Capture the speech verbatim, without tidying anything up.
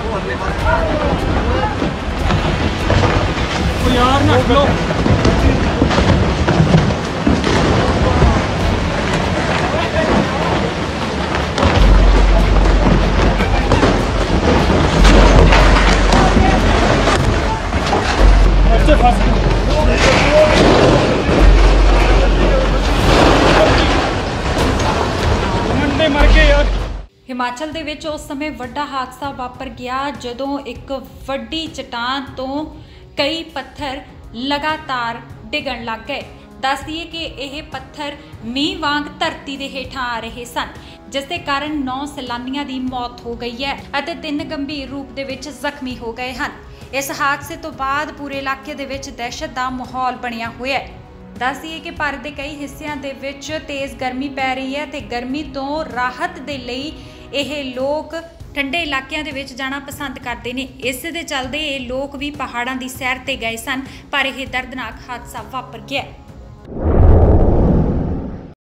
यार ना लो बच्चे फंस मुंडे मर गए यार। हिमाचल दे विच उस समय वड्डा हादसा वापर गया जदों एक वड्डी चट्टान तो कई पत्थर लगातार डिगण लग गए। दस दिए कि यह पत्थर मींह वांग धरती दे हेठां आ रहे सन, जिस दे कारण नौ सैलानियां दी मौत हो गई है अते तीन गंभीर रूप दे विच जख्मी हो गए हैं। इस हादसे तो बाद पूरे इलाके दे विच दहशत दा माहौल बनिया होया है। दस दिए कि भारत के कई हिस्सिਆਂ दे विच तेज़ गर्मी पै रही है ते गर्मी तो राहत दे लई ਇਹ ਲੋਕ ठंडे इलाकों के विच जाना पसंद करते हैं। इस दे चलते ये लोग भी पहाड़ों की सैर ते गए सन, पर यह दर्दनाक हादसा वापर गया।